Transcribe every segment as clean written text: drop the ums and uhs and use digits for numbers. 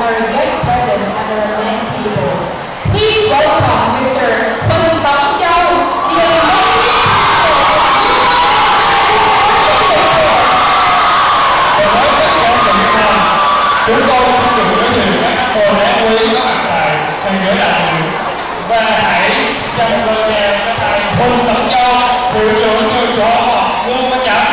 our guest present at our main table. Please welcome Mr. Huỳnh Tấn Châu, the chúng tôi xin được giới thiệu các cô đáng quý có mặt tại phần giữa đại và hãy xem đôi nhà các thầy Huỳnh Tấn Châu, hiệu trưởng trường tiểu học Luong Chanh.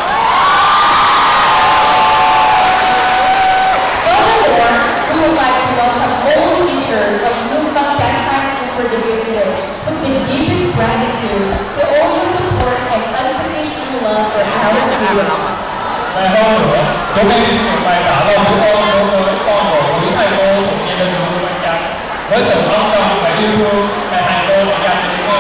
Furthermore, we would like to welcome all teachers of Luong Chanh High School for the Gifted with the deepest gratitude to all your support and unconditional love for our students. Và hơn nữa, chúng em xin được bày tỏ lòng biết ơn đối với con của quý thầy cô thuộc gia đình Luong Chanh với sự ân cần và yêu thương mà thầy cô đã dành cho chúng em.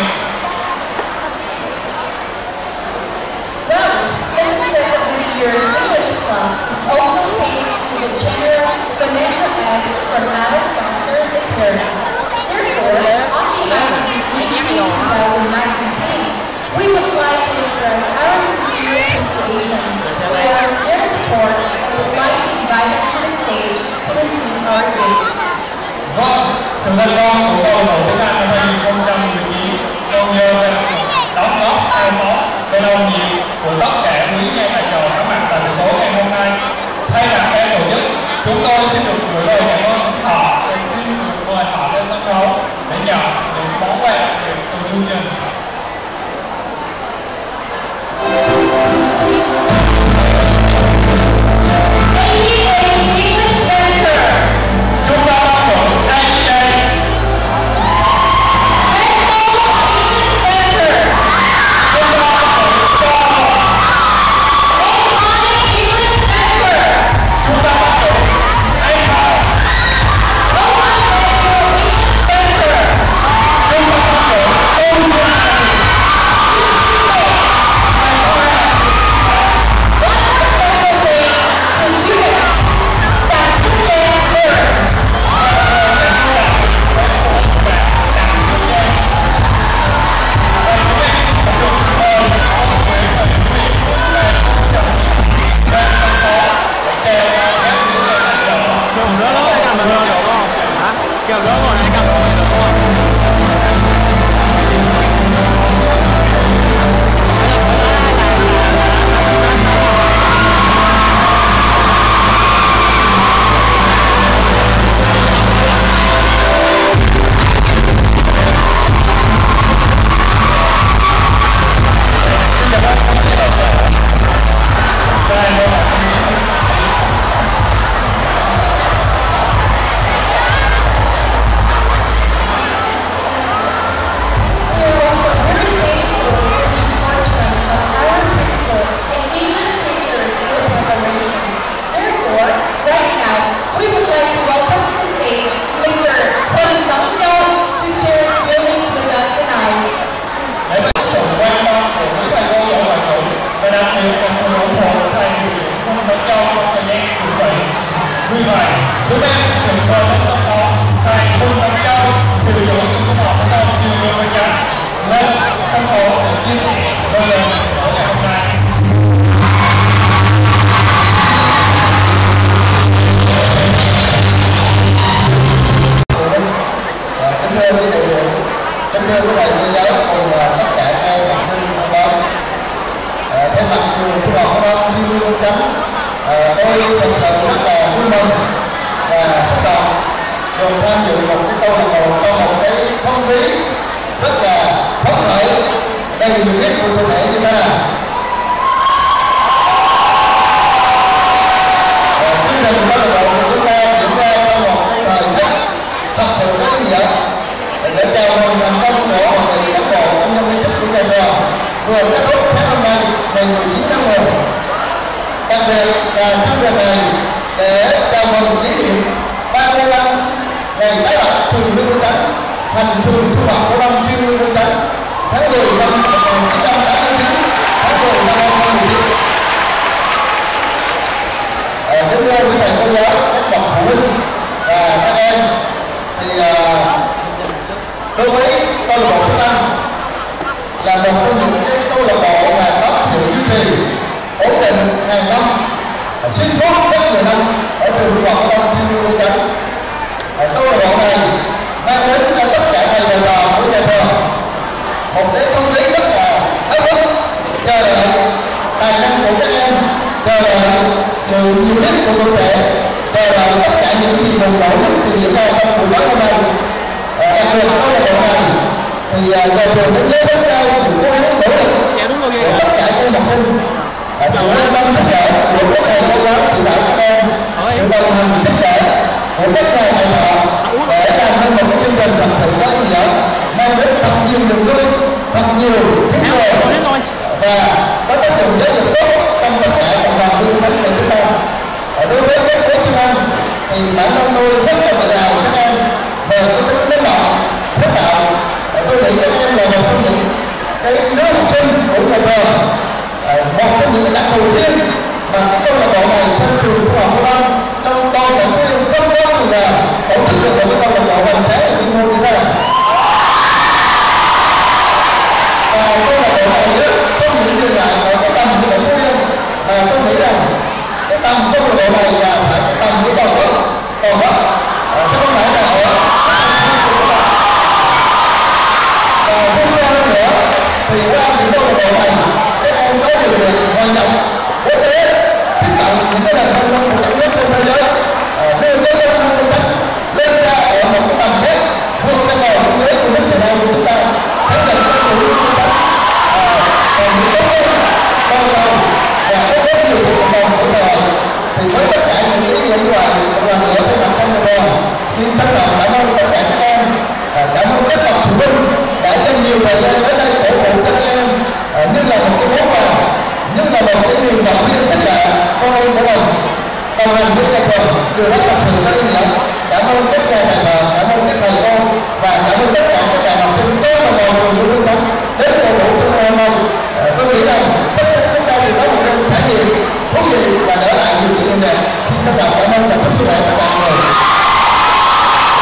Well, the success of this year's English Club is also thanks to the generous financial aid from our sponsors and parents. Therefore, on behalf of the EC 2019 team, we would like to express our sincere appreciation for their support and would like to invite them to the stage to receive our gifts. Vâng, sự thành công của câu lạc bộ tiếng Anh năm 2019 còn nhờ vào sự đóng góp tài phó và đồng nhiệt của tất cả quý nhà tài trợ có mặt tại buổi tối ngày hôm nay. Thay mặt ban tổ chức, chúng tôi xin được gửi lời cảm ơn đến họ và xin được mời họ lên sân khấu để nhận những món quà từ chương trình. Đối với câu lạc bộ tiếng Anh là một trong những câu lạc bộ mà có sự duy trì ổn định hàng năm xuyên suốt rất nhiều năm ở trường Trung học phổ thông chuyên Luong Chanh. một nỗ lực thì diễn ra trong buổi tối hôm nay. Đặc biệt câu lạc bộ này thì nhà trường đánh giá rất cao sự cố gắng nỗ lực của tất cả các học sinh, sự quan tâm giúp đỡ của các thầy cô giáo chỉ đạo các em, sự đồng hành giúp đỡ của các thầy trò để làm nên một cái chương trình thật sự có ý nghĩa, mang đến thật nhiều niềm vui, thật nhiều tiếng cười và có tác dụng giáo dục tốt trong tất cả cộng đồng viên của chúng ta. Đối với các khối chức năng thì bản thân tôi rất là tự hào các em về cái tính đến nọ sáng tạo. Tôi nghĩ các em là một trong những cái đứa học sinh của nhà trường, một trong những cái đặc thù riêng mà cái câu lạc bộ này trong trường trung học phổ thông trong toàn thành phố không có gì là tổ chức được một cái câu lạc bộ hoành tráng ở chuyên môn như thế này. Và câu lạc bộ này không những dừng lại ở cái tầm của Phú Yên, mà tôi nghĩ rằng cái tầm câu lạc bộ này là phải cái tầm của toàn quốc, chứ không phải là ở và tiếp theo nữa thì qua những câu lạc bộ này các em có điều kiện hòa nhập quốc tế, tiếp cận những cái nền văn minh của các nước trên thế giới, đưa cái văn minh của mình lên ra ở một cái tầm khác vượt ra ngoài thế giới của nước Việt Nam của chúng ta, khẳng định các chủ của chúng ta còn những tốt hơn ban đầu và có rất nhiều cộng đồng hỗ trợ. Thì với tất cả những ý nghĩa như vậy, một lần nữa thay mặt trong nhà trường xin trân trọng cảm ơn tất cả các em, cảm ơn các bậc phụ huynh đã dành nhiều thời gian đến đây cổ vũ các em như là một cái món quà, như là một cái niềm động viên tất cả con em của mình đồng hành với nhà trường điều rất thật sự có ý nghĩa. Cảm ơn tất cả thầy trò, cảm ơn các thầy cô và cảm ơn tất cả các bạn học sinh tốt và mọi người luôn luôn đến cổ vũ cho ngày hôm nay. Tôi nghĩ rằng tất cả chúng ta đều có một cái trải nghiệm thú vị và đỡ lại nhiều chuyện như vậy. Xin trân trọng cảm ơn và chúc sức khỏe tất cả mọi người.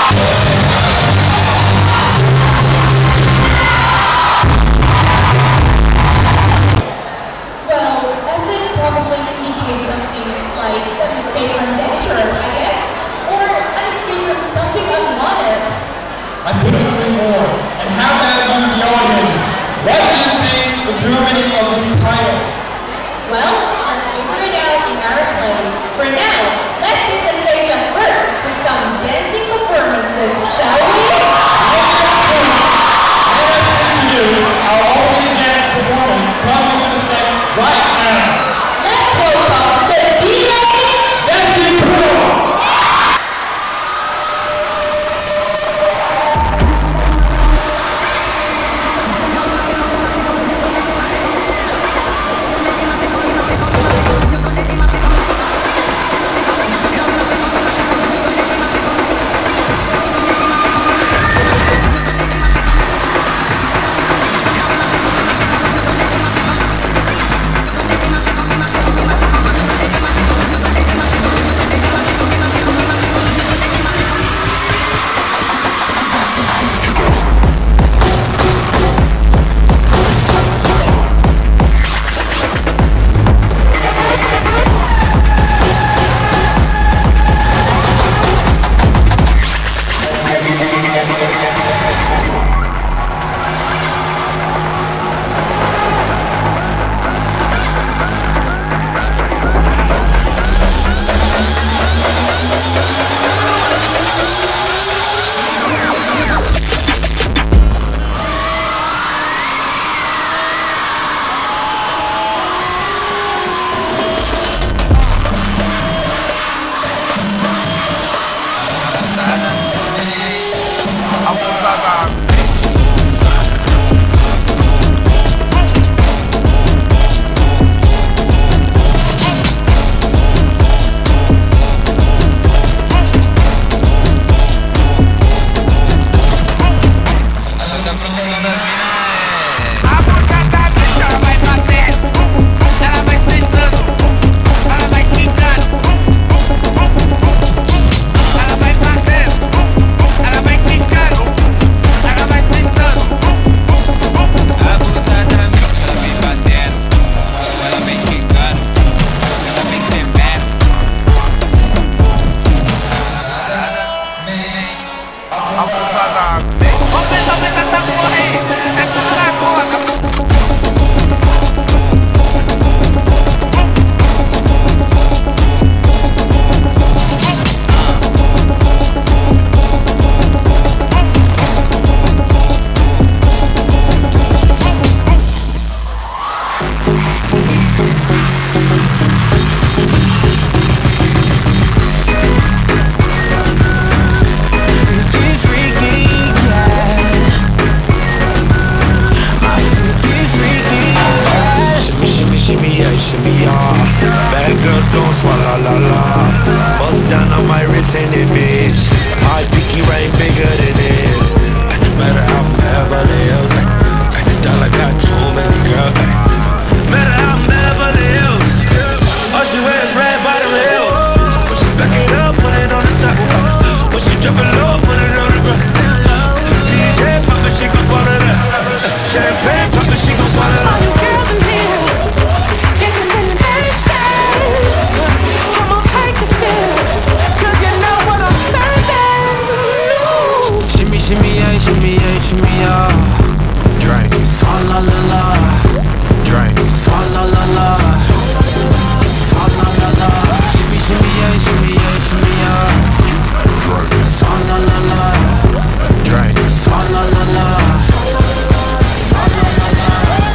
shimmy yeah, shimmy yeah. Drink, swalla la la. Drink, swalla la la. Swalla la la. Shimmy shimmy yeah, shimmy yeah, shimmy yeah. Drink, swalla la la. Drink, swalla la la. Swalla la la.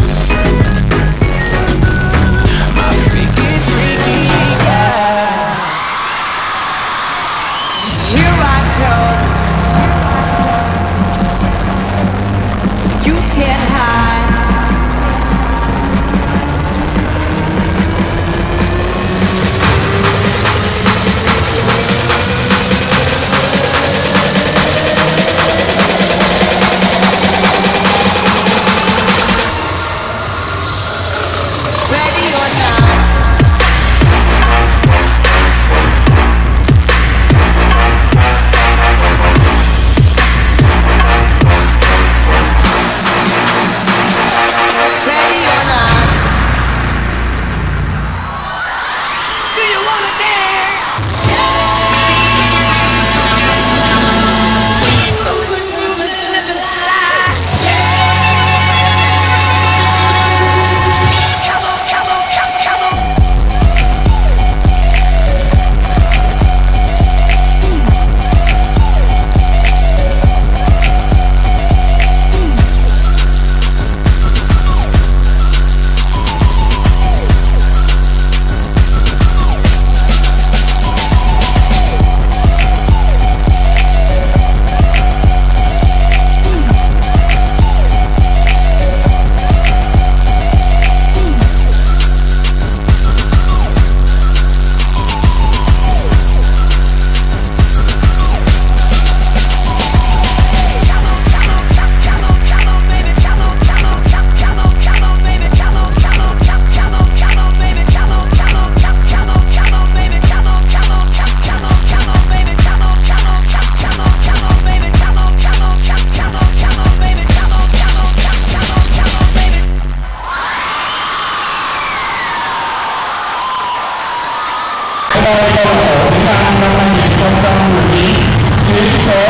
My freaky, freaky girl. Here I come. You can't hide. Ready or not. Ready or not. Do you wanna dance? Move it, slip and slide. Come on, come on, come on. Câu lạc bộ Việt Nam năm 2019 chuyến số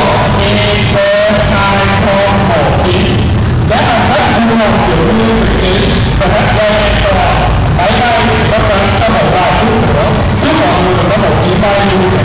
EC2019 các hành khách vui lòng giữ nguyên vị trí và các vé cho họ. Hãy bay bắt đầu trong một vài phút nữa. Chúc mọi người có một chuyến bay vui vẻ.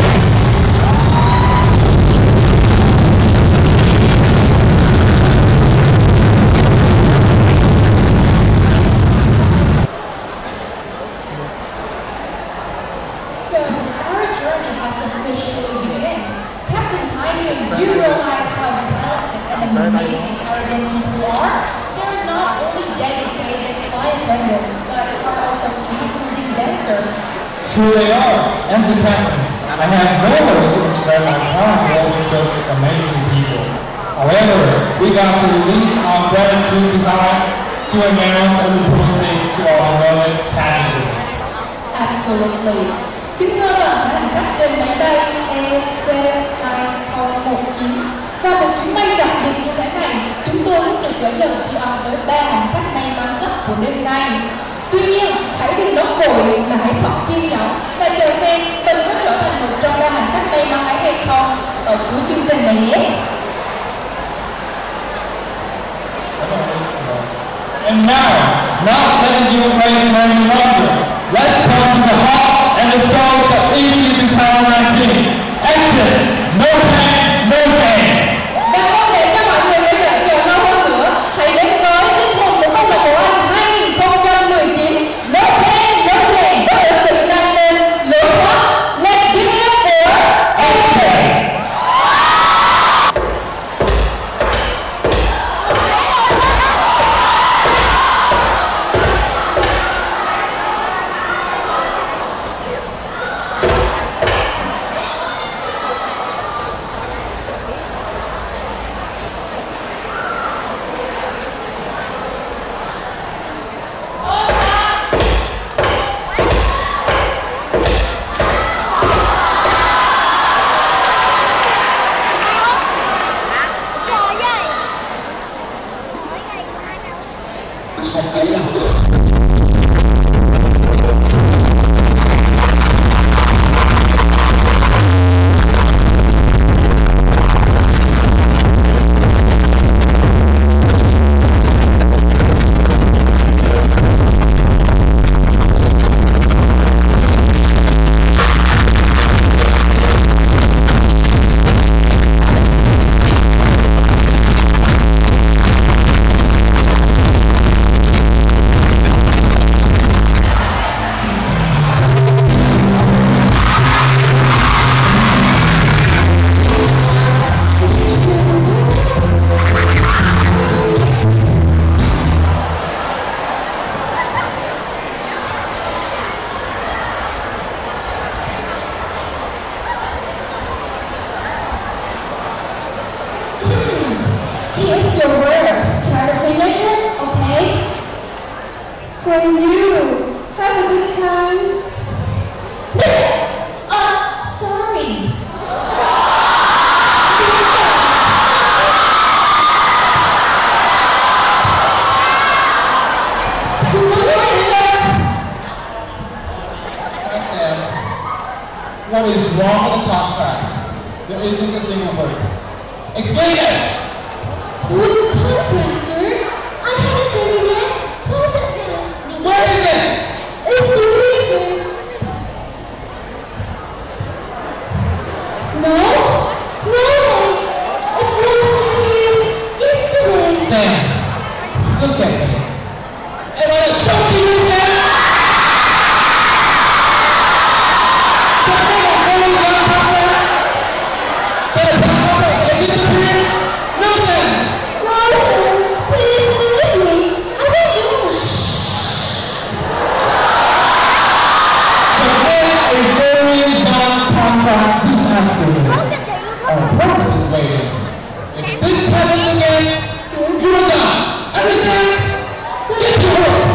So, our journey has officially begun. Captain Hyman, do you realize how talented and amazing our dancing crew are? They're not only dedicated flight attendants, but are also outstanding dancers. Sure they are. As the captains, I have no words to describe my proud role with such amazing people. However, we got to leave our gratitude behind to announce a important thing to our beloved passengers. Absolutely. Kính thưa toàn thể hành khách trên máy bay EC2019, vào một chuyến bay đặc biệt như thế này, chúng tôi muốn được gửi lời tri ân tới 3 hành khách may mắn nhất của đêm nay. Tuy nhiên, hãy đừng nóng vội mà hãy thật kiên nhẫn và chờ xem mình có trở thành một trong 3 hành khách may mắn ấy hay không ở cuối chương trình này nhé. And now, not letting you wait any longer, let's come to the heart and the soul of EC2019. Exit, no pain, no gain. Và không để cho mọi người phải đợi chờ lâu hơn nữa, hãy đến với tinh thần của câu lạc bộ Anh 2019. No pain, no gain, có được sự nâng lên lối thoát. Let's give it up for Exit. For you. Have a good time. Sorry. What is wrong with the contract? There isn't a single word. Explain it! What contract, sir? I haven't seen it yet. Where's it now? Where is it? It's the reason. No? No! It was here yesterday. Sam, look at me. And I'll choke you, Sam! If this happens again, you're done. Understand? Get to work.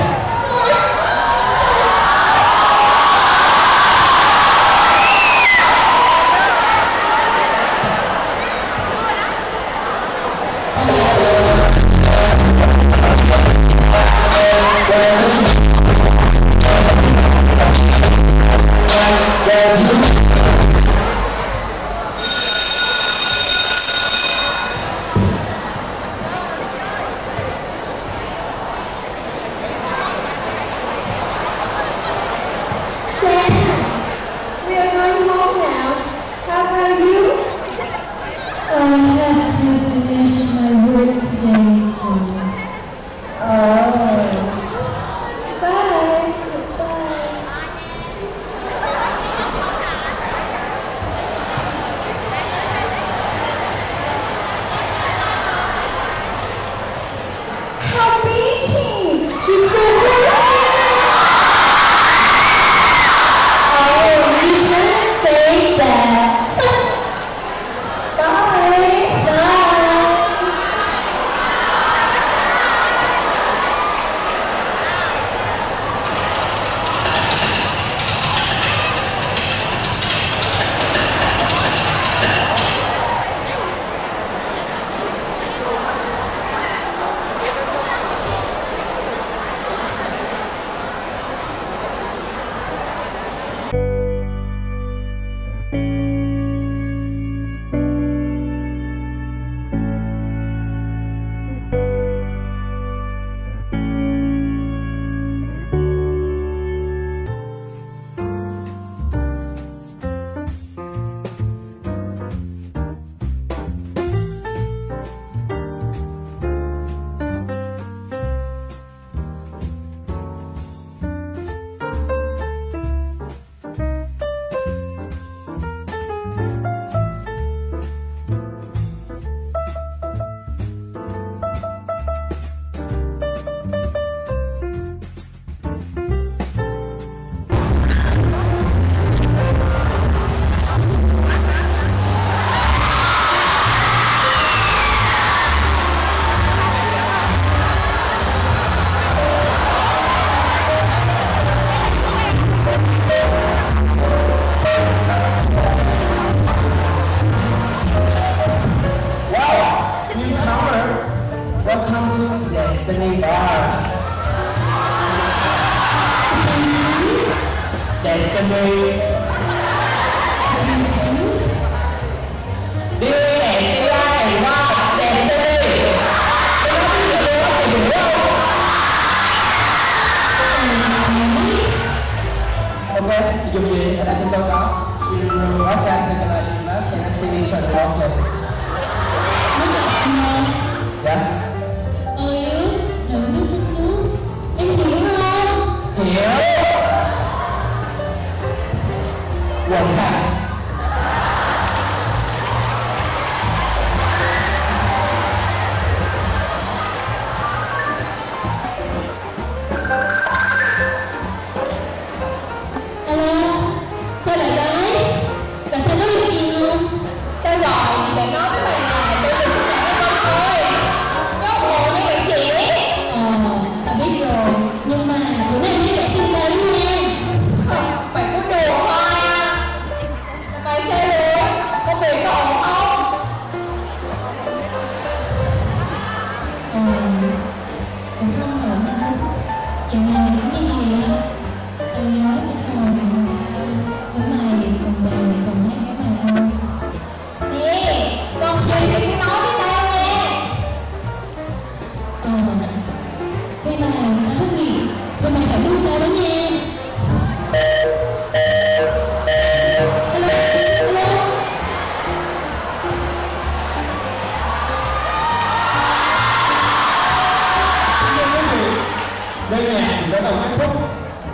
Nhưng mà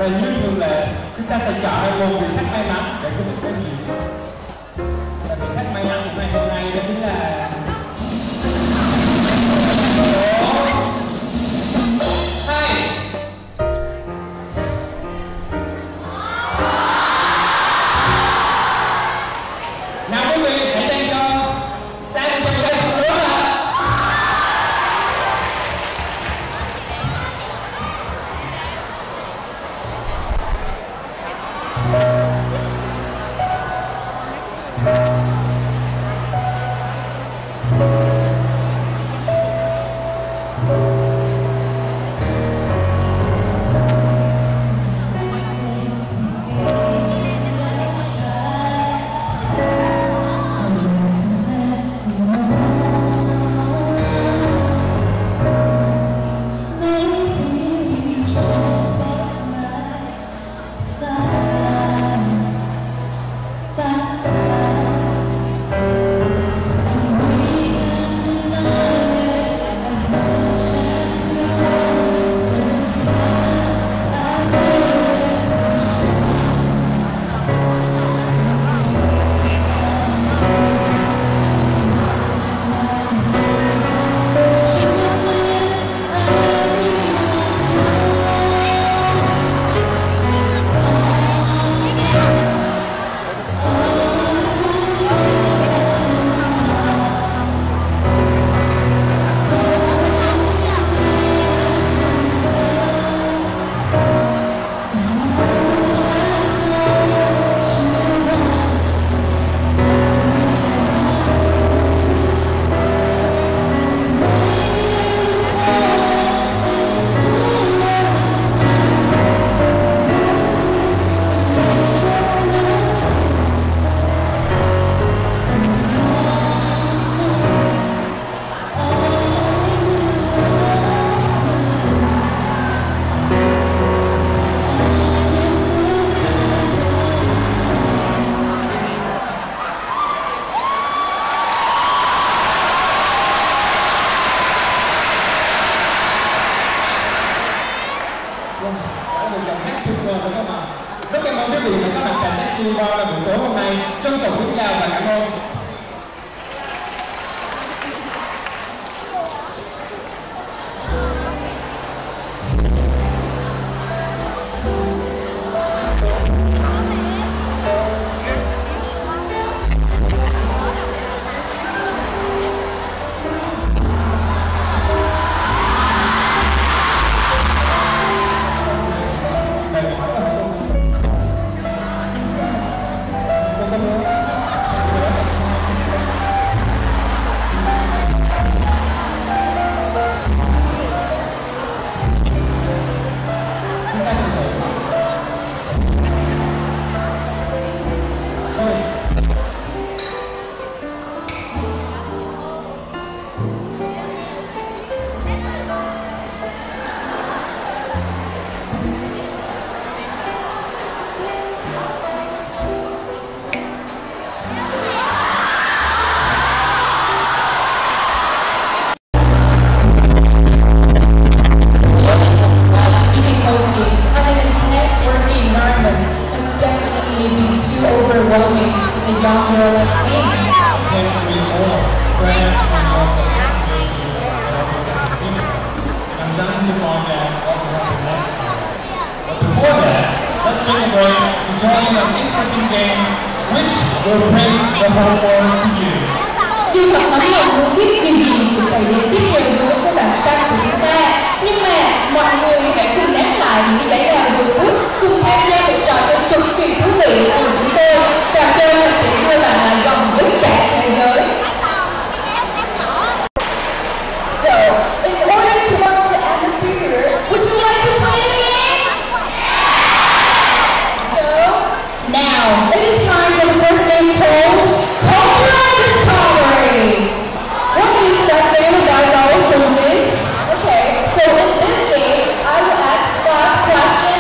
Và như thường lệ, chúng ta sẽ chọn một vị khách may mắn để có thể có nhiều. Và vị khách may mắn của ngày hôm nay đó chính là là buổi tối hôm nay. Trân trọng kính chào và cảm ơn. Overwhelming the young girl at scene. Can we all grant and love the passengers here represent the scene? I'm dying to find out what will happen next time. But before that, let's take a break to join an interesting game which will bring the whole world to you. Tuy thật nóng lòng muốn biết điều gì sẽ xảy đến tiếp theo đối với các bạn fan của chúng ta, nhưng mà mọi người hãy cùng nén lại những giải đào 10 phút cùng tham gia một trò chơi cực kỳ thú vị của chúng tôi. Trò chơi sẽ đưa bạn lại gần với cả thế giới. So, in order to warm up the atmosphere here, would you like to play the game? So, now it is time for the first game called Cultural Discovery. What do you start game about our movie? Okay, so in this game, I will ask 5 questions.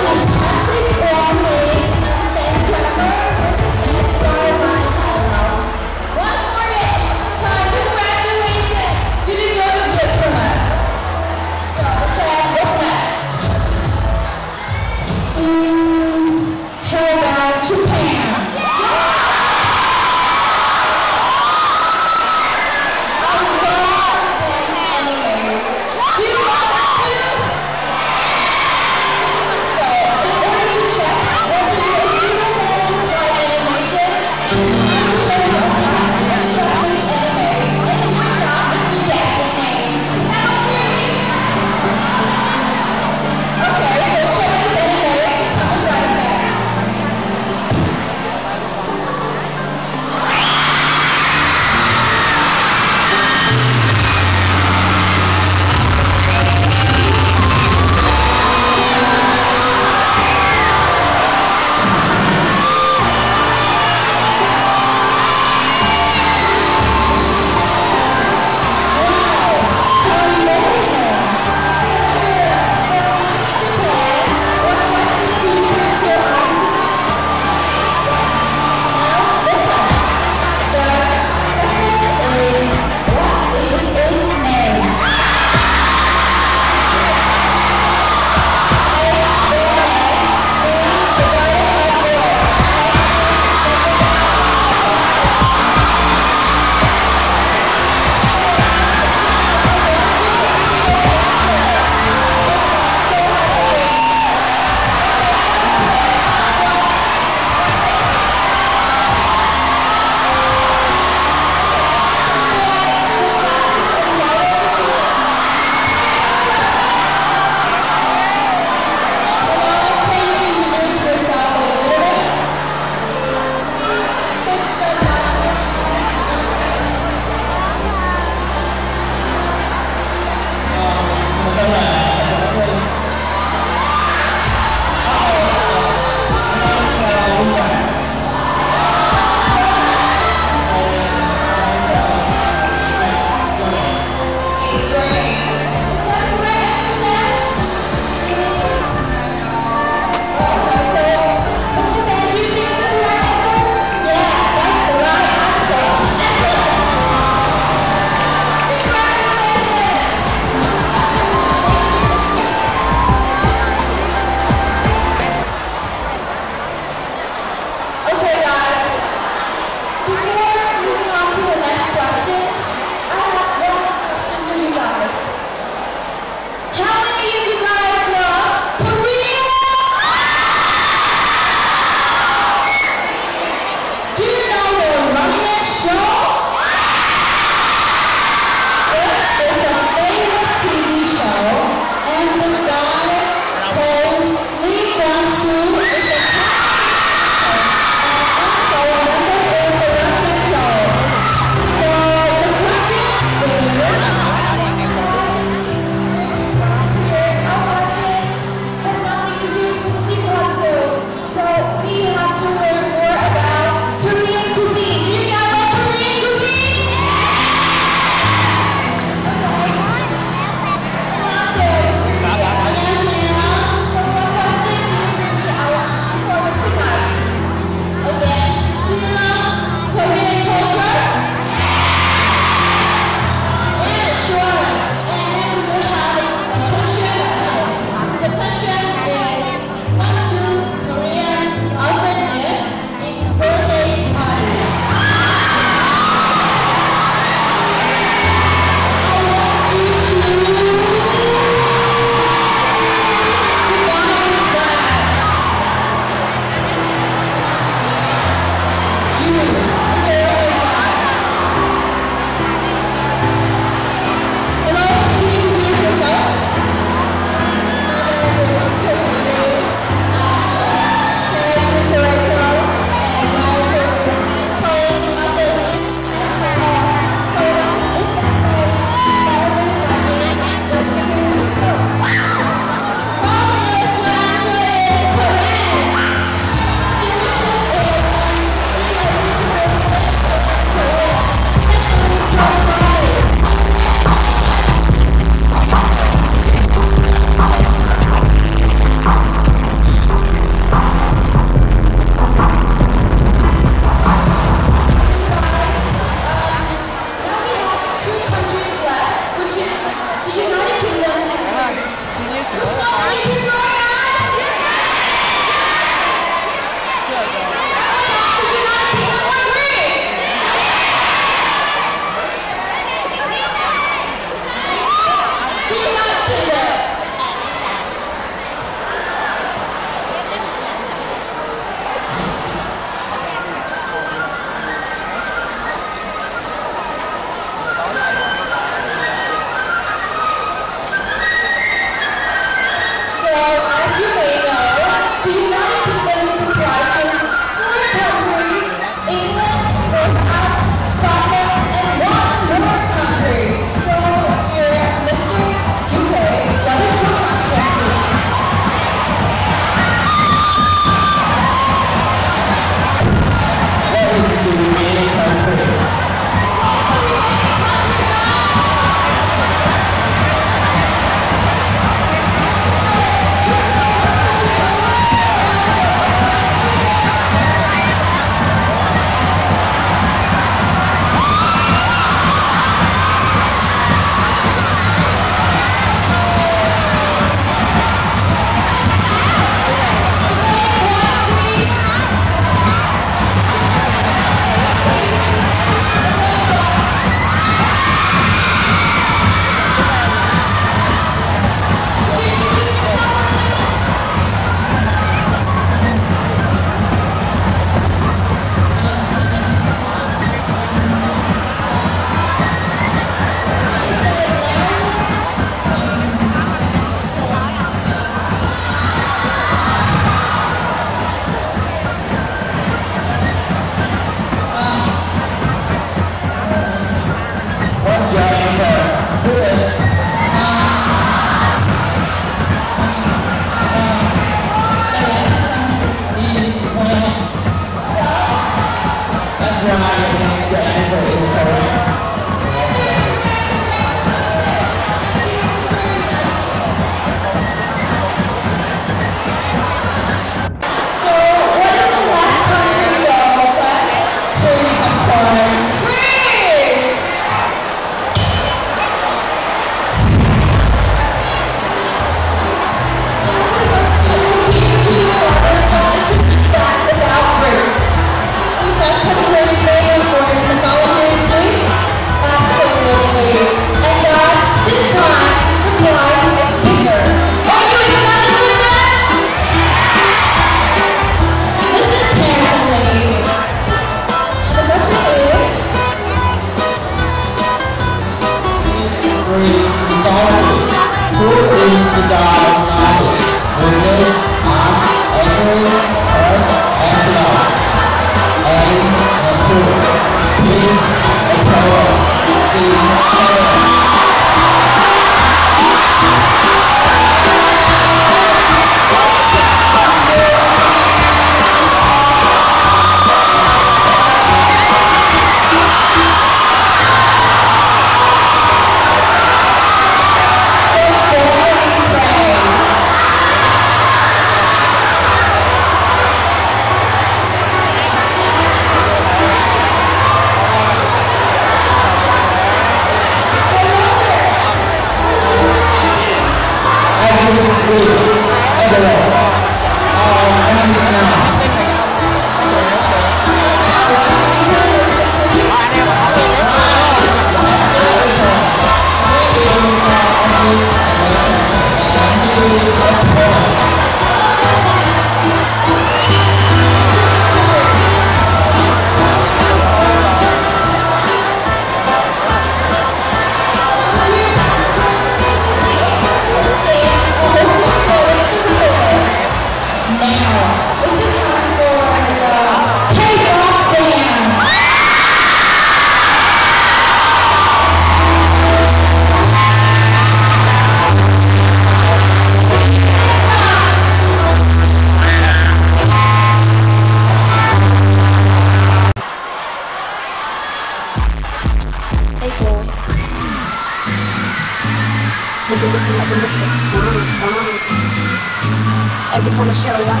every time I show up.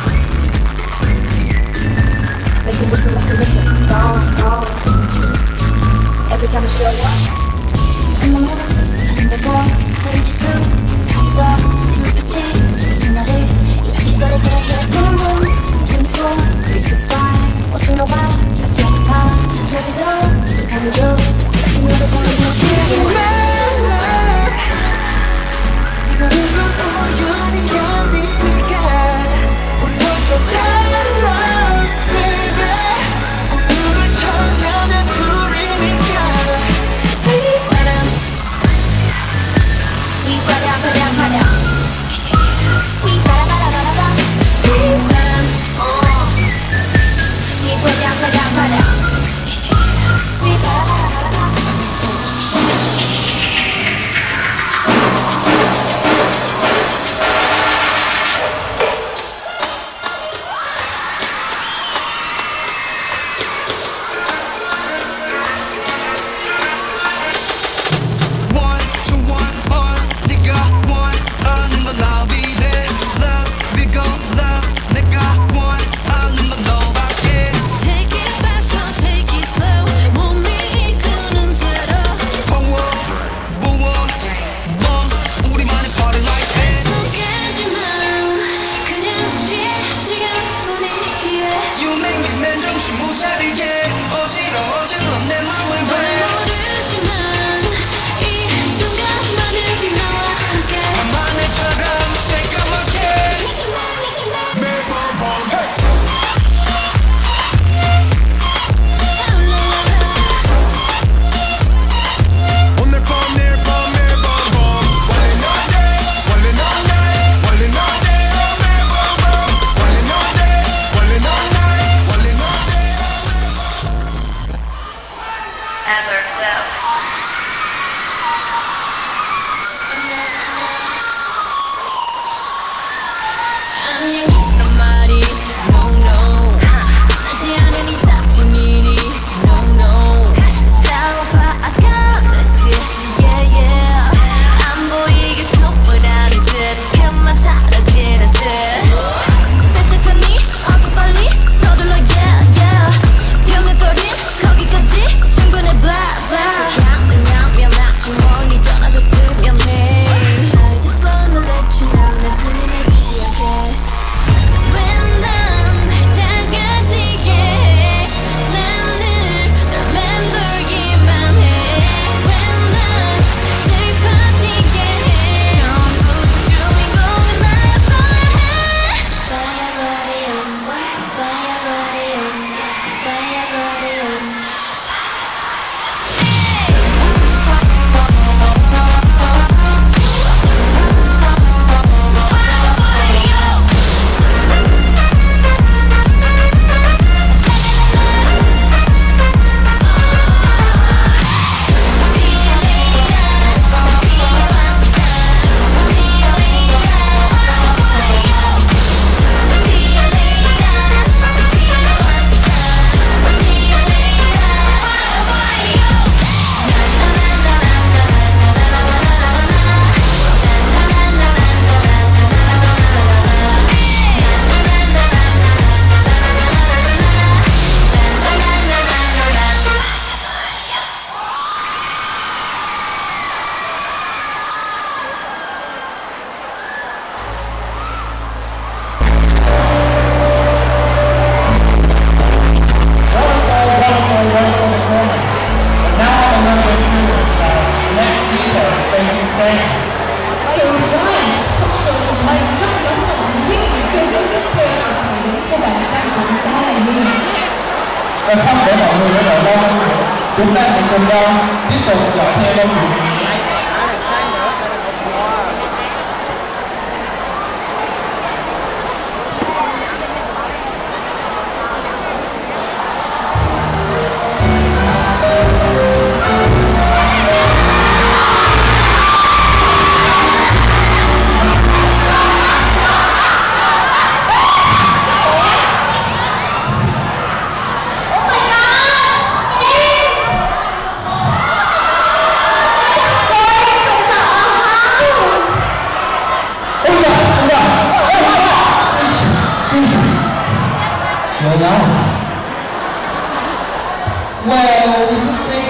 Make you listen, no. Every time I show up. 내가 흐르지 수 없어 눈빛이 미친 나를 이렇게 썰게 해 Boom boom 24, 365 watching my wife 같이 아파 너지도 못하면도 이렇게 너를 보는 거 너는 건 우연이 아니니까 우리 먼저 달라 baby 오늘을 찾아낸 둘이니까 Và không để mọi người ở đợi lâu, chúng ta sẽ cùng nhau tiếp tục dõi theo câu chuyện này.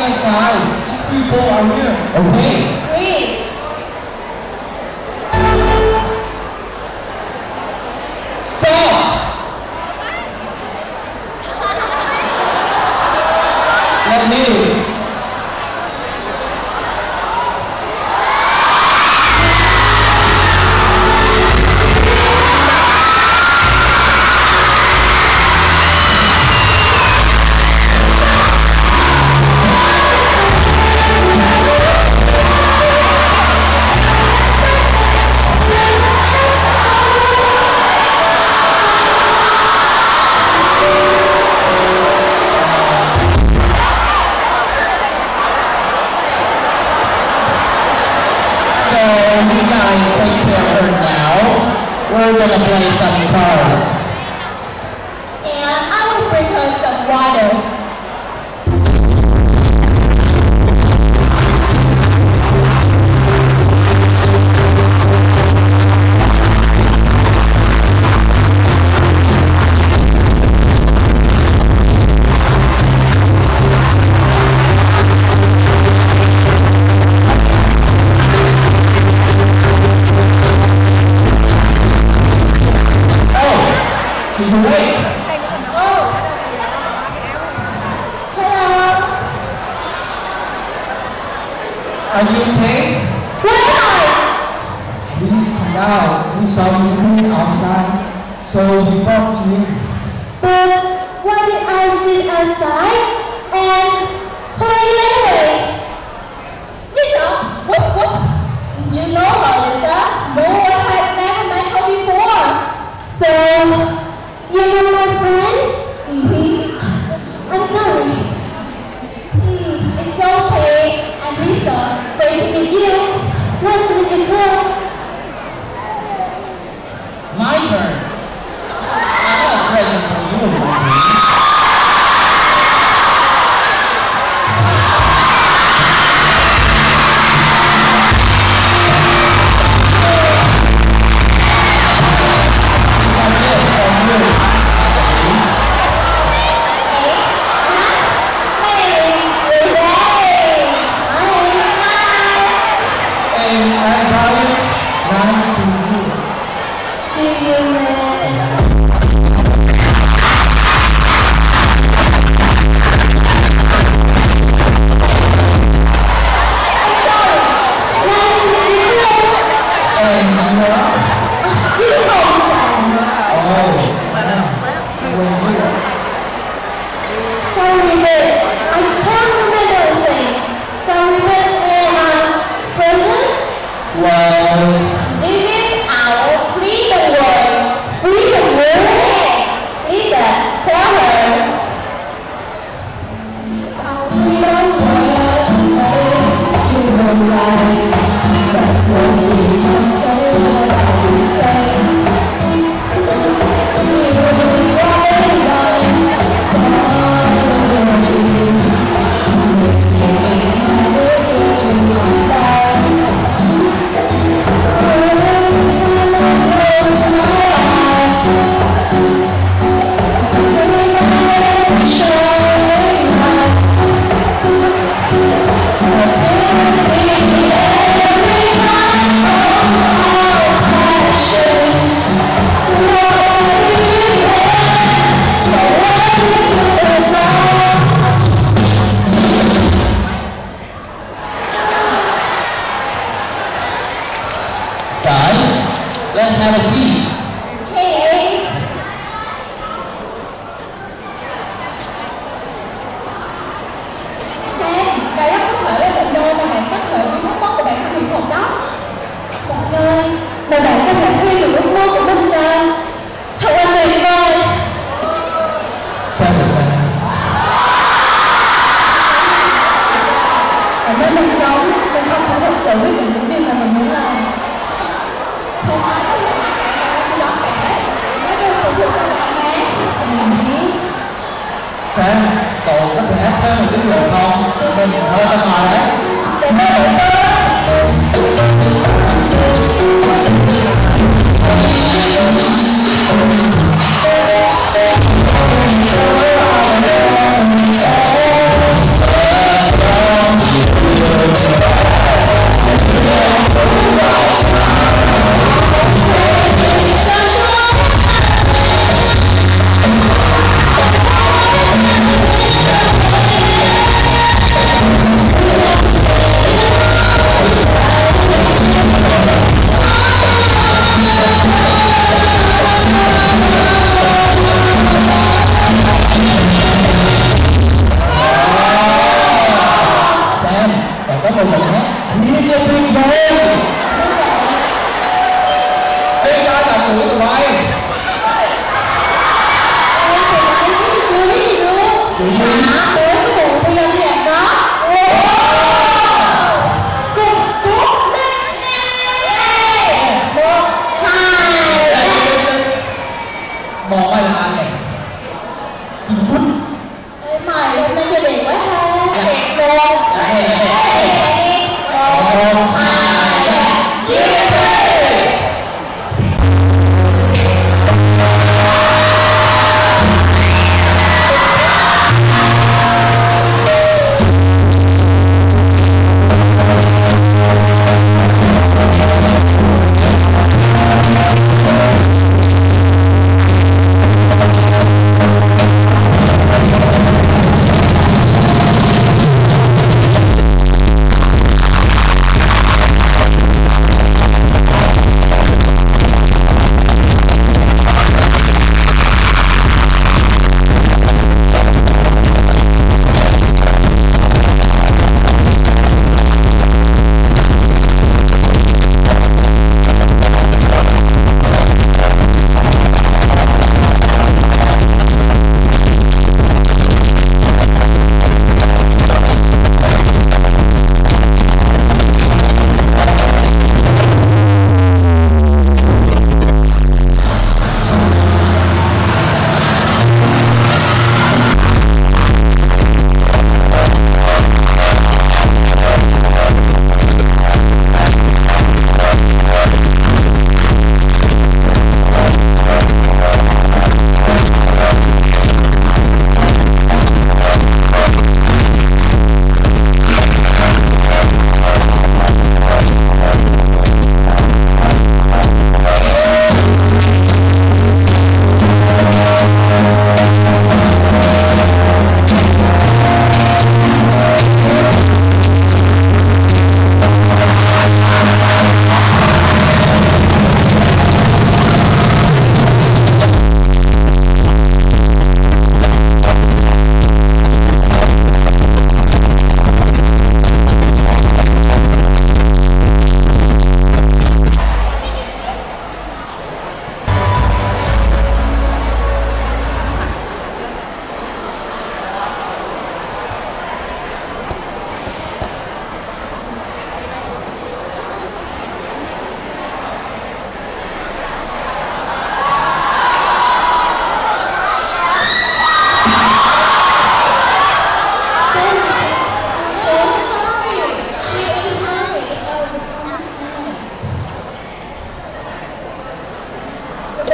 inside. It's pretty cold out here. Okay. Green. Stop. Let me. We're gonna play some cards. And I will bring her some water. She's awake. Oh. Hello. Are you okay? What? Please come out. We saw you screaming outside, so we brought you in. But why did I sit outside? And who are you anyway? Lisa, what? You know about Lisa? No one had never met her before. So, you know my friend? I'm sorry. It's okay. I'm Lisa. Great to meet you. Nice to meet you too. My turn. I have a present for you, my friend. Let's have a seat. Okay. Sam, đây rất có thể là một nơi mà bạn có thể biến ước mơ của bạn thành hiện thực đó. Một nơi mà bạn có thể thay đổi ước mơ của mình Sam. Thật là tuyệt vời. Sam. Ở nơi mình sống, mình không thể thực sự quyết định những điều mà mình muốn làm. Không ai có thể ngăn cản bạn làm đó cả. Nó đều phụ thuộc vào bạn mà. Sam, cậu có thể hát thêm một tiếng được không? Mình hơi ra ngoài đấy. Để tôi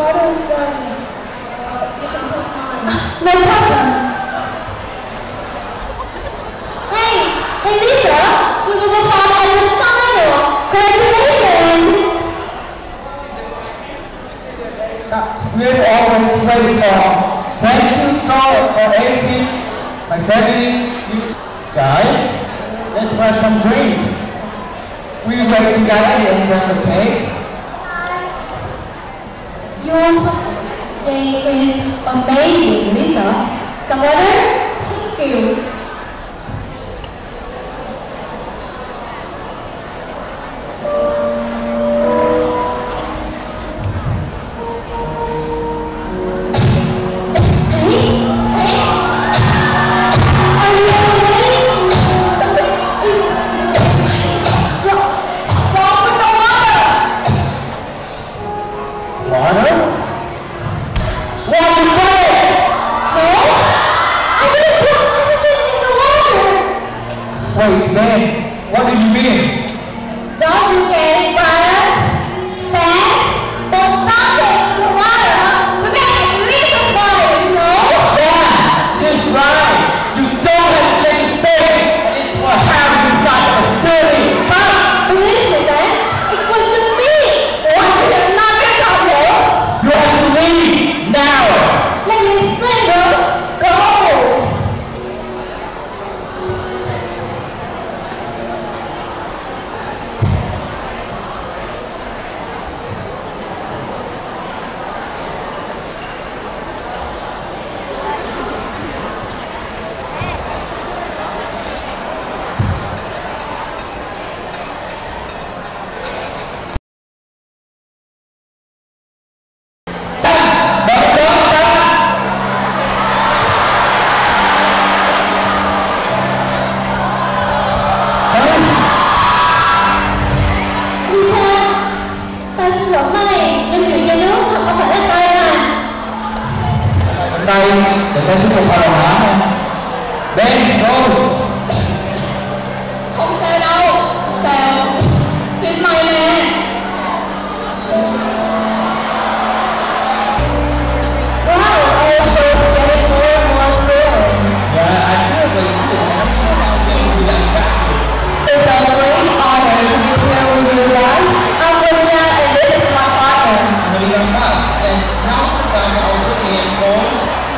water is running. You can put mine. No problem. Hey Lisa, you will perform as a final. Congratulations! We've always waited for. Thank you so much for everything. My family, guys, let's have some drink. We'll wait together and enjoy the cake. Your day is amazing, Lisa. Some water? Thank you. Wait, man, what do you mean? Don't you get butter, sand, or something in the water to make it real fire, no? Yeah, she's right. You don't have to drink the same. And it's for how you got the dirty, huh? Believe me then, it wasn't me. Why should have not been trouble? You have to leave now. Let me explain, girls. Go! Đây, để tôi thuyết phục bà hả? Đây, go! Không sao đâu, Tèo, tìm mày nè. Wow, our show is getting more and more thrilling. Yeah, I feel way too, and I'm sure I'll be able to do that track too. It's a great honor to be here with you guys. I'm Maria and this is my partner. I'm really going fast, and now is the time that I was sitting in gold.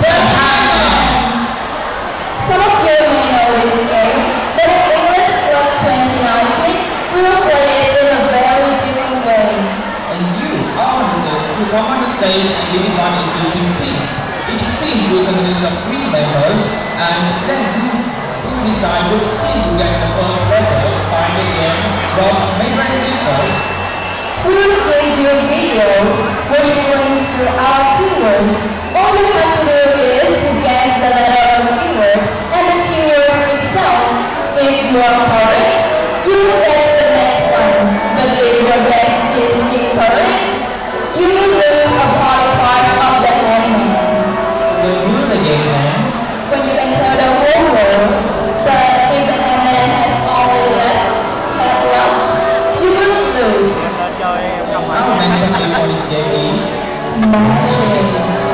Some of you may know this game, but in English Club 2019, we will play it in a very different way. And you, our officers, will come on the stage and be divided into 2 teams. Each team will consist of 3 members, and then we will decide which team will get the first letter by the game from paper and scissors. We will play you videos which link to our keywords. All you have to do is to guess the letter of the keyword and the keyword itself. If you are correct, you will guess the next one. But if your guess is incorrect, you will lose a part of that element. The rule of the game ends When you enter the whole world, but if the element has only left, you will lose. our mention before this game is Magic.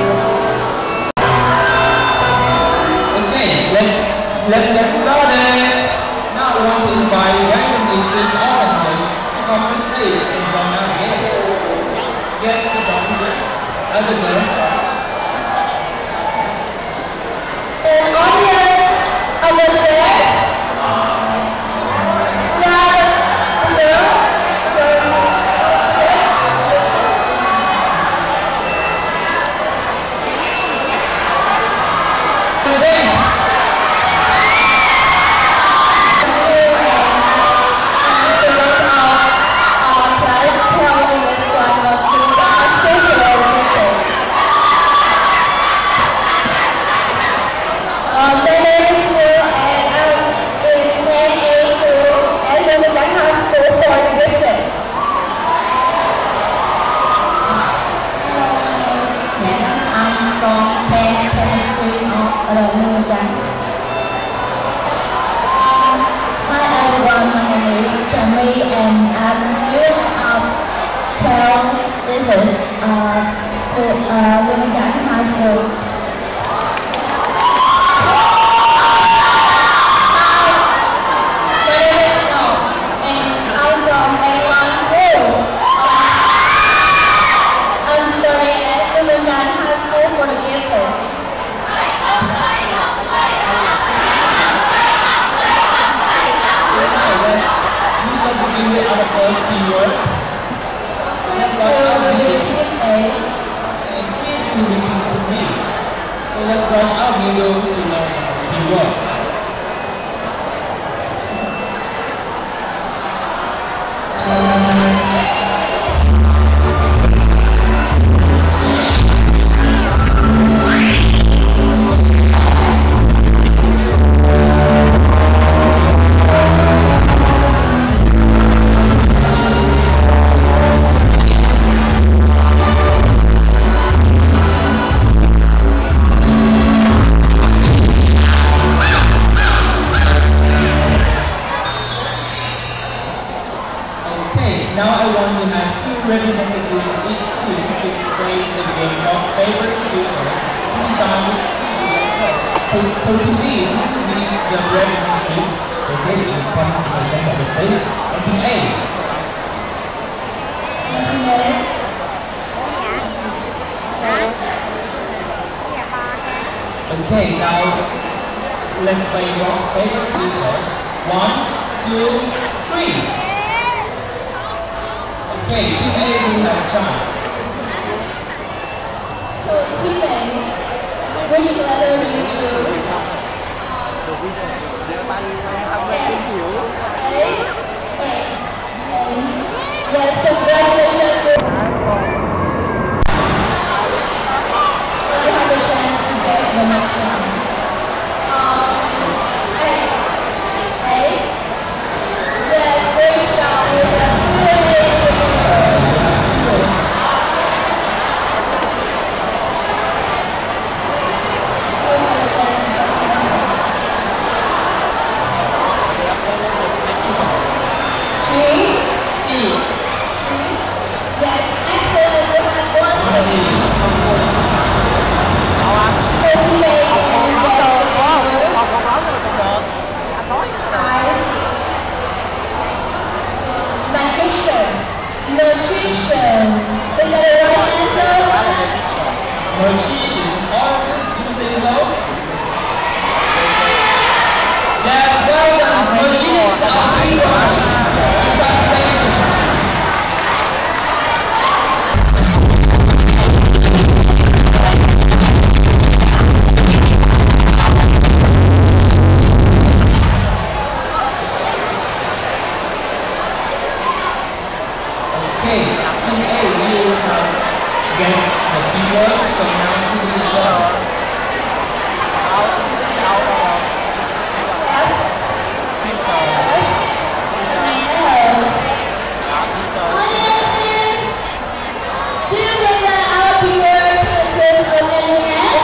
okay, let's get started. Now we want to invite randomly 6 audiences to come on the stage and join our game. Yes, the doctor, other girls. And audience, upstairs, School, Luong High School. My name is Luong, and I'm from A1. I'm studying at Luong High School for the gifted. You shall begin with our first keyword. Let's go with team A. And dream will be to B. So let's brush our window to learn our keyword. Now I want to have two representatives of each team to play the game of favorite scissors to decide which team will first. So to me, who will be the representatives? So they will come to the center of the stage. And team A. And team A. Okay, now let's play your favorite scissors. 1, 2, 3. Okay, team A will have a chance. So team A, which letter will you choose? A. Yes, congratulations. So you have the chance to guess the next one. A. Yes, great job. We have 2A. Nutrition. Is that the right answer? Nutrition. All assist, do you think so? Yes, well done. Nutrition is our keyword. Congratulations. Okay, team A, you have guessed the keyword, so now who will join? Audiences, do you think that our keyword consists of any F?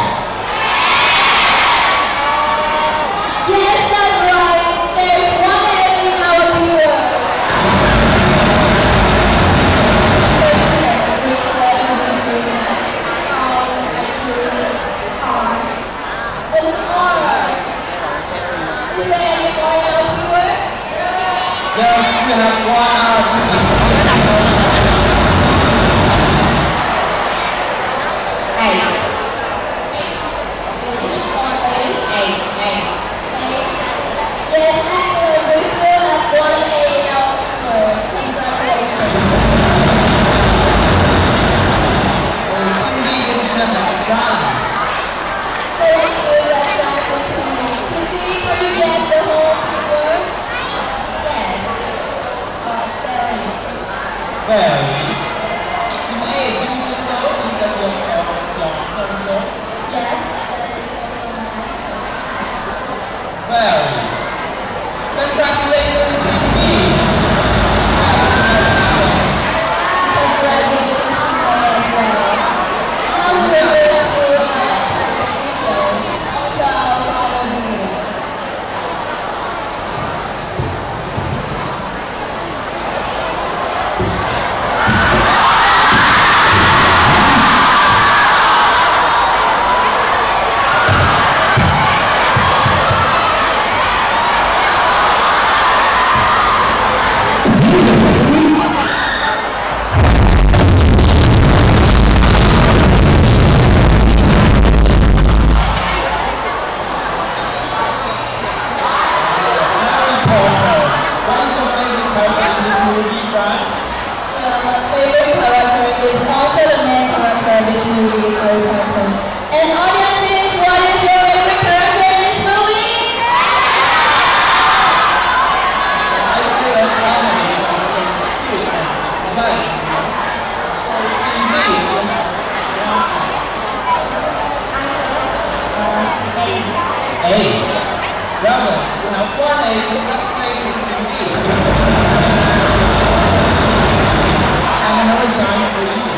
Yes, that's right. There's one F in our keyword. So today, which letter do you choose next? I choose R. An R. Is there any R in our keyword? Yes, we have one hour. Yes, excellent. We still have 1A in our keyword. Congratulations. Team B, you didn't have a chance. So let's give that chance to Team B. Team B, can you guess the whole keyword? Yes. great pattern. And audiences, what is your favorite character in this movie? I play a comedy because it's so cute and judge. So TV, A. Brother, you have won A. Congratulations to me. And another chance for you.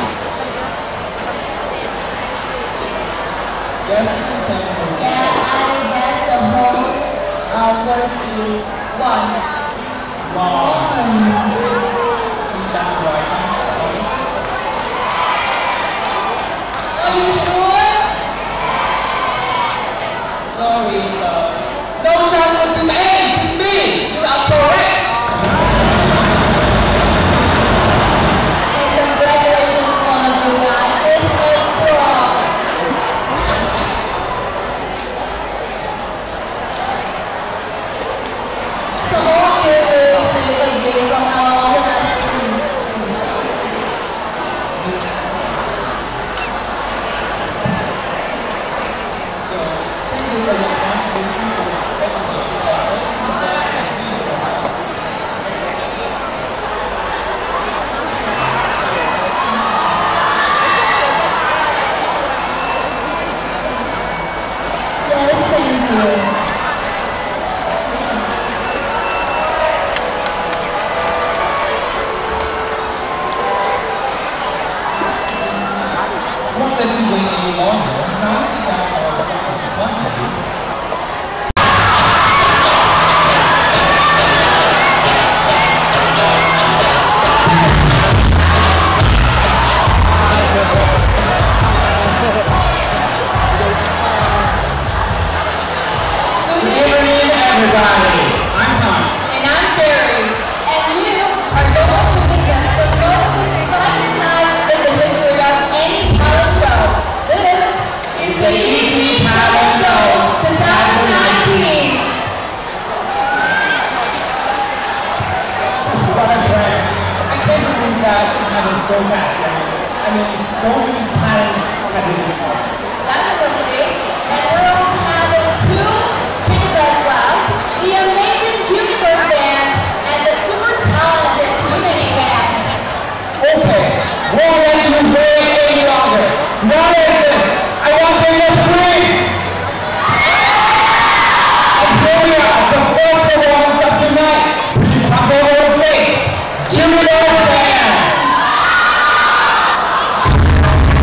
Yes, you can tell me. Yeah, I guess the whole verse is one. One. Is that the right answer? What is this? Are you sure? Sorry, no chance for team A, team B. You are correct. And congratulations, one of you guys. It's a draw. So all of you will receive a gift from our team. So, thank you for your contribution to the second game. Yes, thank you. Won't let you wait any longer. Now is the time for our to contribute. Good evening, Everybody, I'm Tom. and I'm Sherry. And you are going to witness the most exciting night in the history of any talent show. This is the EP Talent Show 2019. What a brand. I can't believe that it happened so fast. I mean, so many talents have been discovered. Definitely. And we're all having two candidates left. The Amazing Universe Band and the super talented Unity Band. Okay, won't let you wait any longer. What is this? I want them to scream! And here we are, the first performance of tonight. Please come over and sing. Universe Band!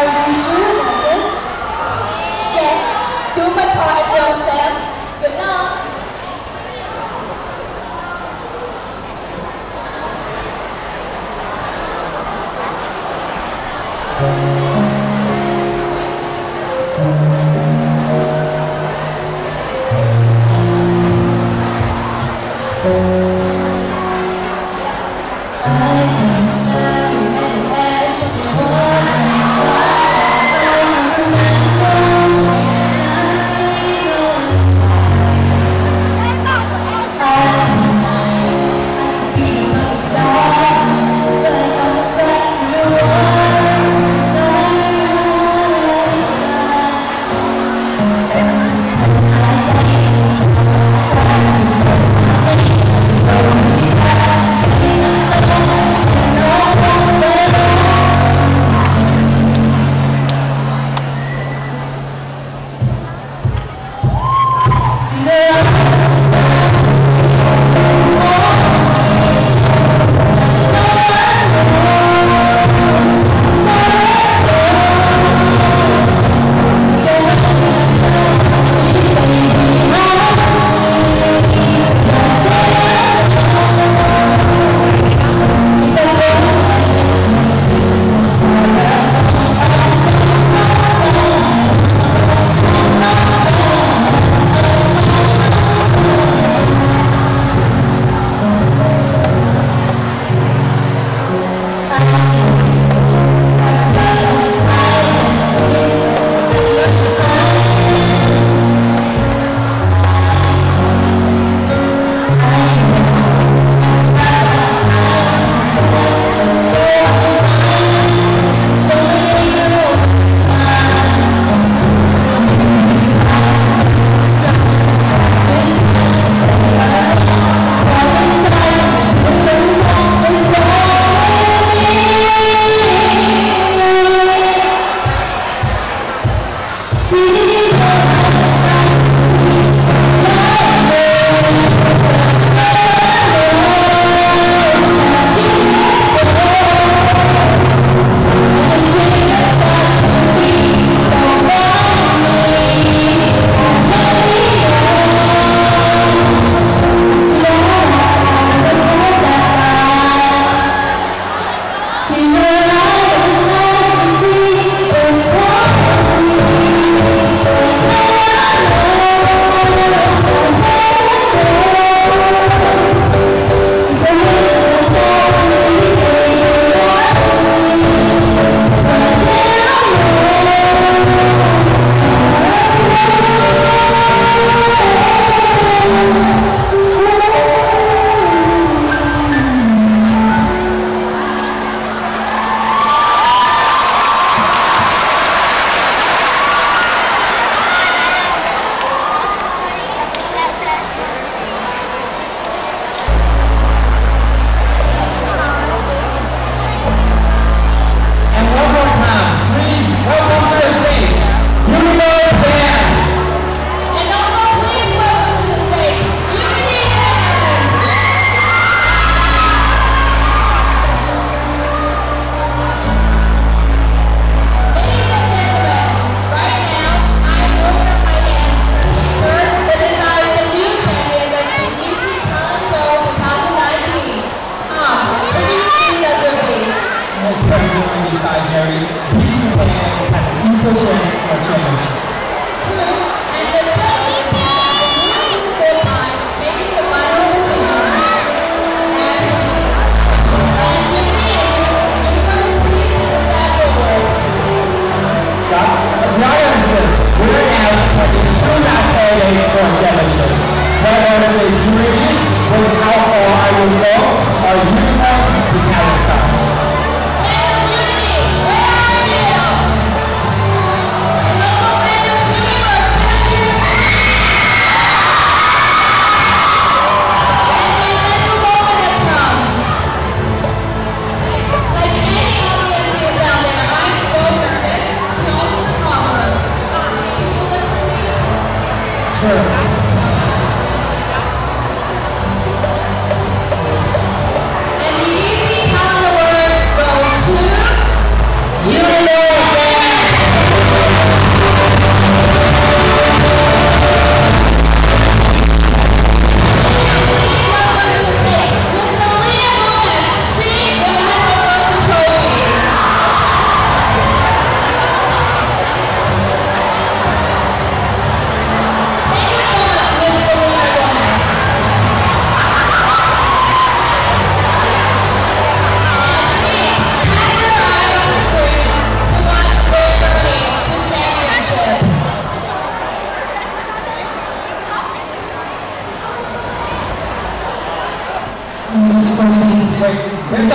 you sure about this? Yes. Do my part, Joseph. Good luck.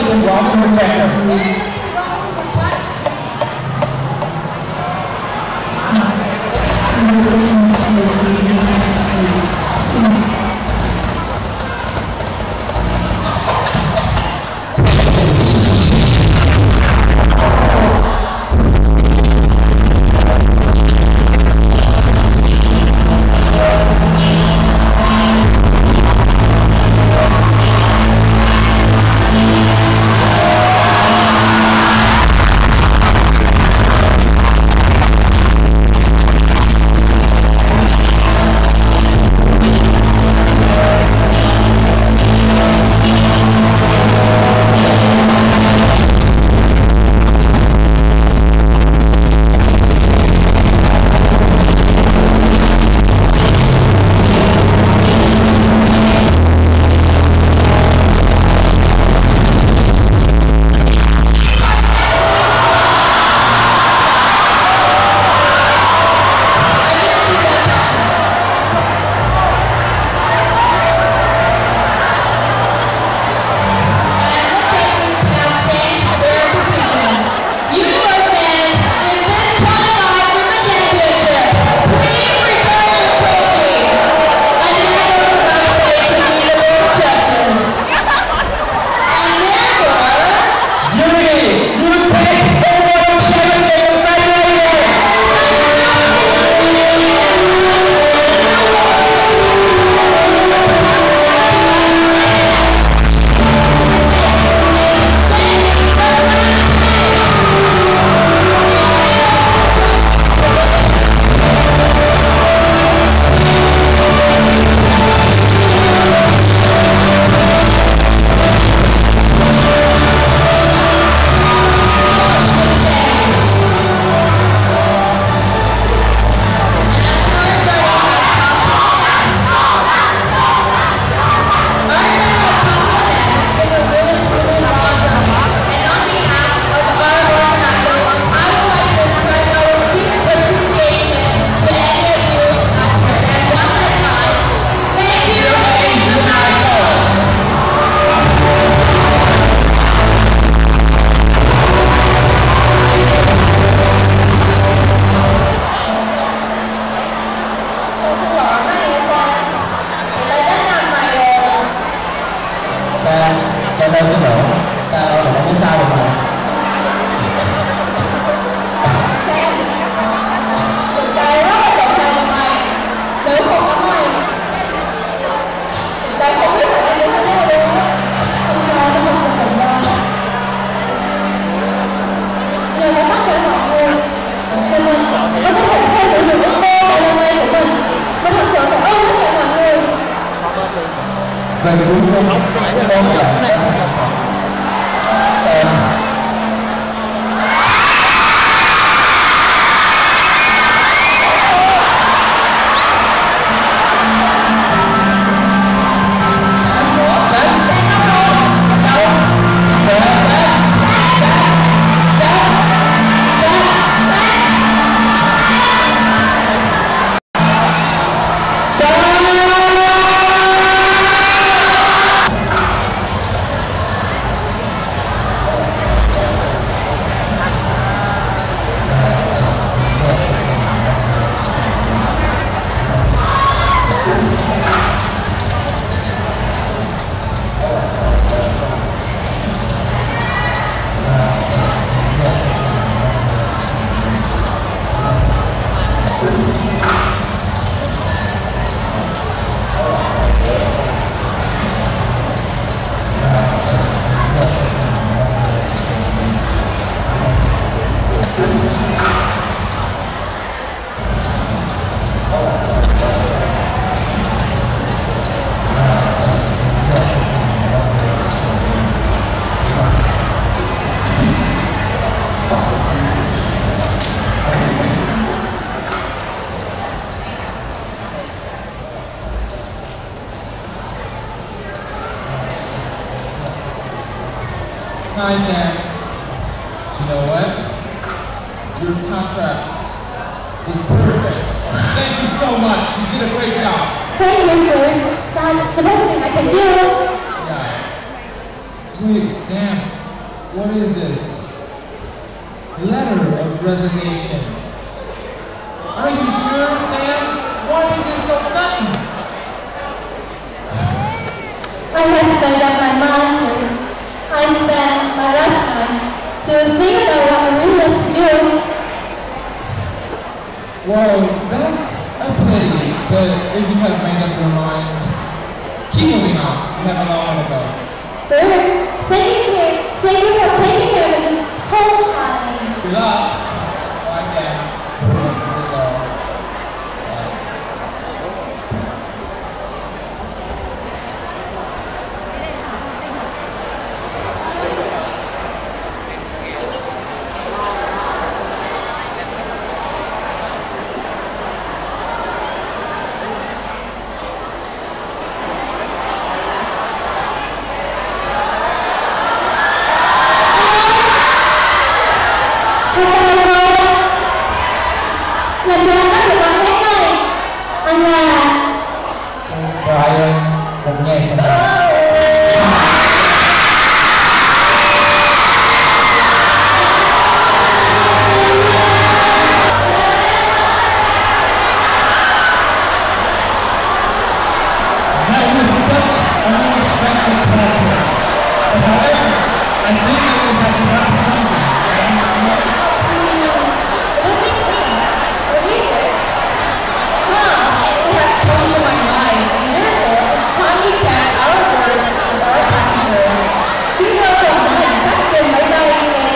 something wrong with her gender. There is something wrong with your child. Về cái đúng không? Con là Hi, Sam. You know what? Your contract is perfect. Thank you so much. You did a great job. Thank you, sir. That's the best thing I can do. Yeah. Wait, Sam. What is this? Letter of resignation. Are you sure, Sam? Why is this so sudden? I have made up my mind, sir. I spent my lifetime to think about what I really want to do. Well, that's a pity, but if you have made up your mind, keep moving on. We have a long way to go. Sir, thank you for taking care of this whole time. Good luck. Bye, Sam. Good luck. Lần này bắt được con hết này. Anh là Brian một nghe xem nào. That was such an unexpected pleasure. However, I think that we have to wrap something. What is it? It has come to my mind, and therefore it's time we get our word with our passengers. Tín hiệu của hành khách trên máy bay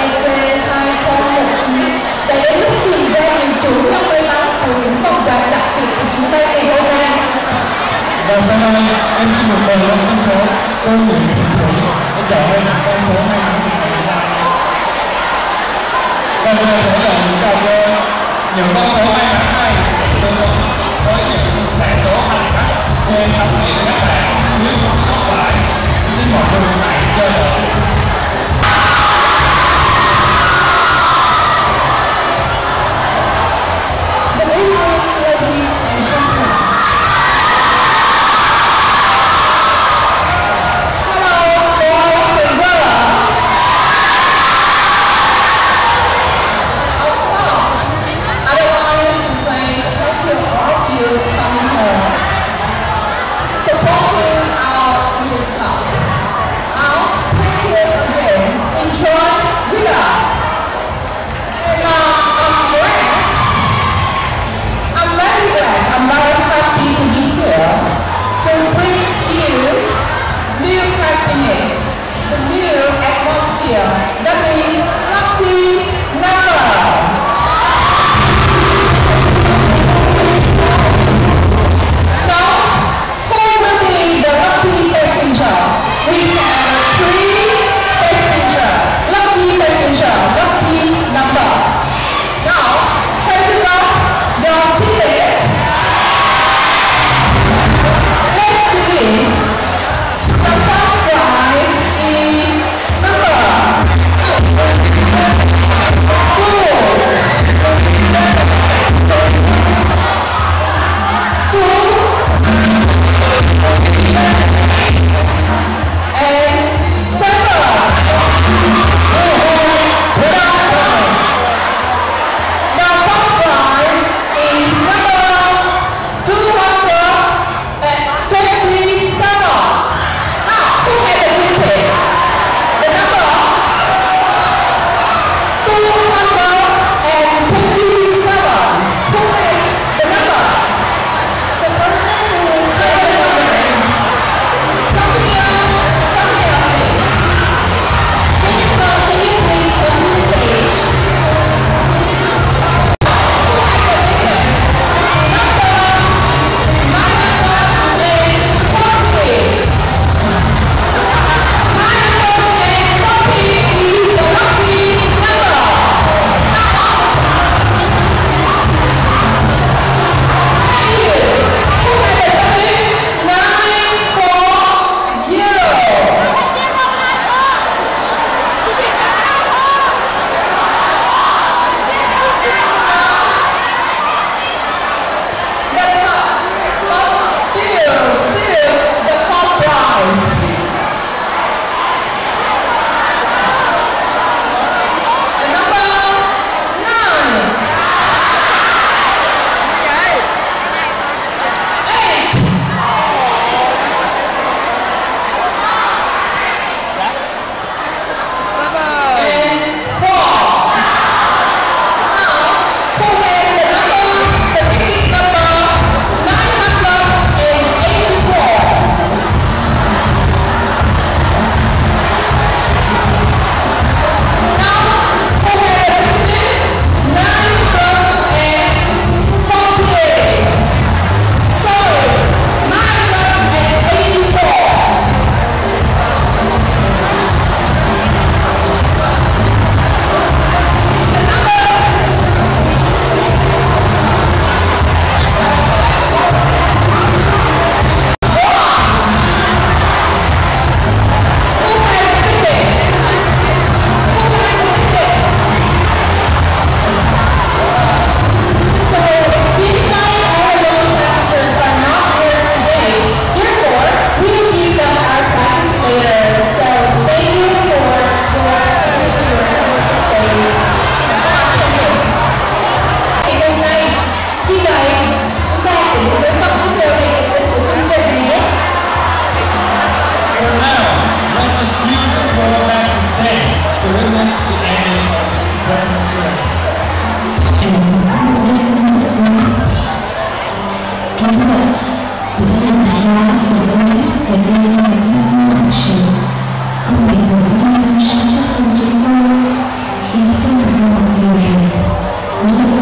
EC201 đã đến lúc tìm ra những chủ nhân may mắn của những phần quà đặc biệt của chúng ta ngày hôm nay. Và sau đây, em xin một lần lên sân khấu cô Nguyễn Thị Thủy để chọn lên những con số may mắn của ngày hôm nay. Và giờ sẽ chọn những cặp đôi. Những con số may mắn này sẽ tương ứng với những thẻ số hành khách trên tấm biển các bạn dưới một góc phải. Xin mọi người hãy chờ đợi. Good evening, ladies and gentlemen. Hello, boys and girls. Of course, otherwise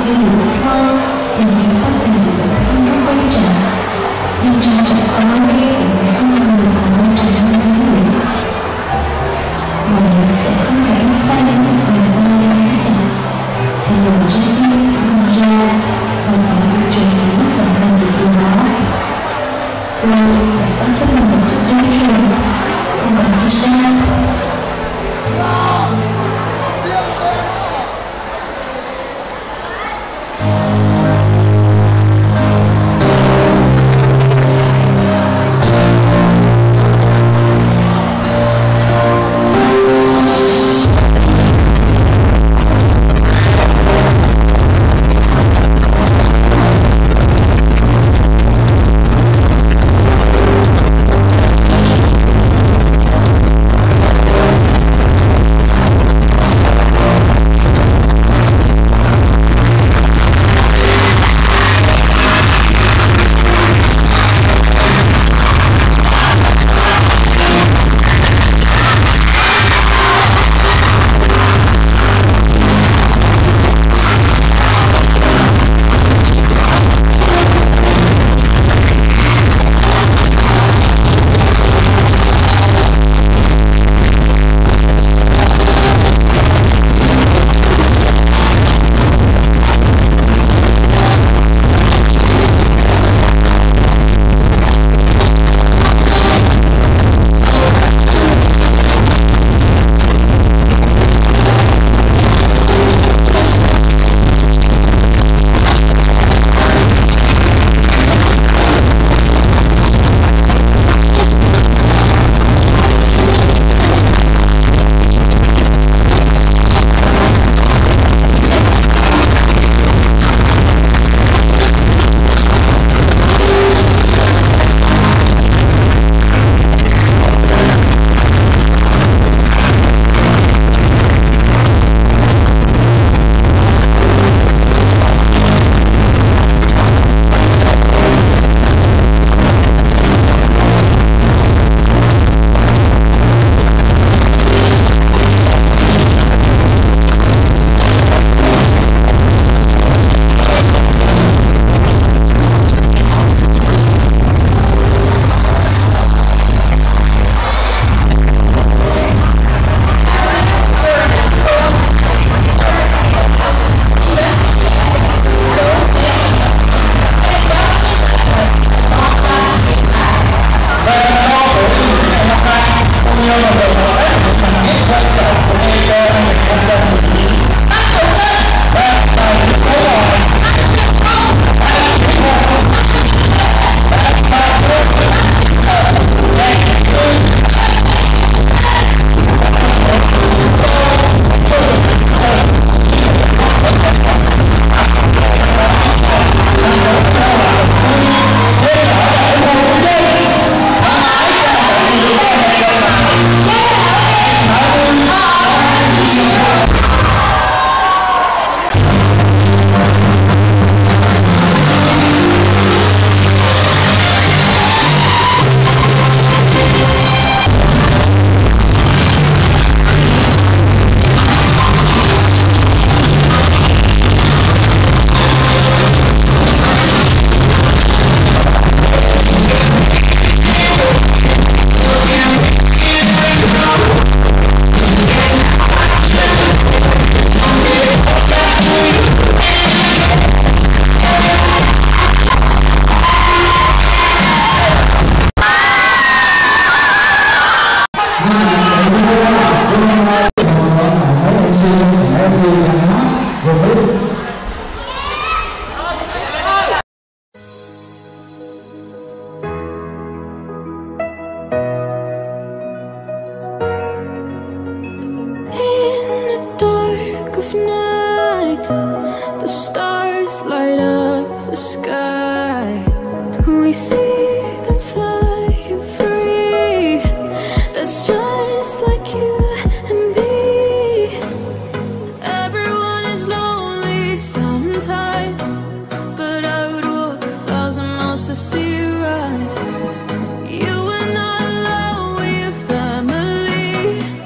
yêu được ước mơ, tìm kiếm phát tình để bản thân không quay trở. Nhưng trong chẳng có đi để không người còn mong chờ hơn mấy người. Mà mình sẽ không thể nắm tay đến một bàn tay đến cả. Hay một trái tim không ra, còn cả vũ trụ sẽ mất lòng lên được điều đó. Tôi đã có cho mình một chút yêu truyền, còn bạn thì sao?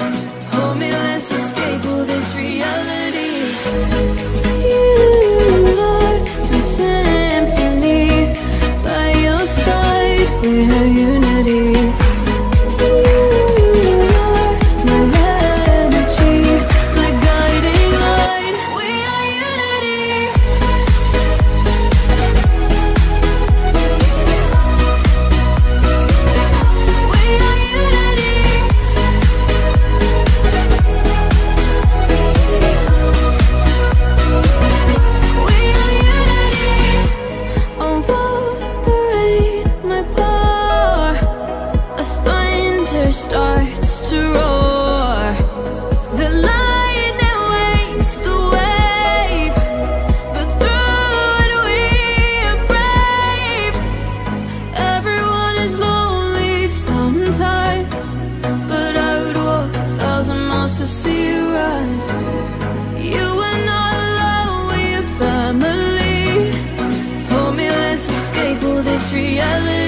You reality.